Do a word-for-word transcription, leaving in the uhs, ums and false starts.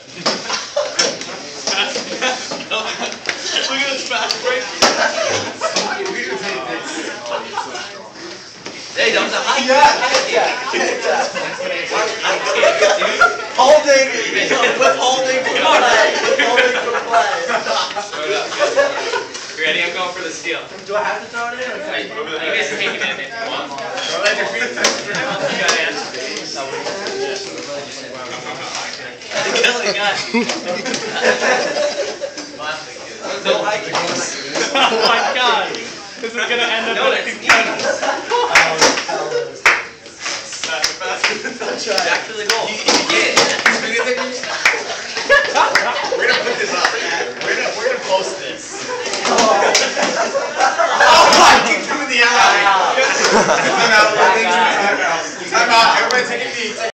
Look at this fast break. Hey, that was a high kick. Holding, withholding for play. Withholding for play. You ready? I'm going for the steal. Do I have to throw it in? Or Hey, you guys can take it in if you want. let your feet touch the ground. You got it. Kelly got it. No high kicks. Oh my god! This is gonna end up No, with a that's concussion. Back to the goal. We're gonna put this up. We're gonna we're gonna post this. Oh, I kicked him in the eye. Time out. Time out. Everybody take a knee.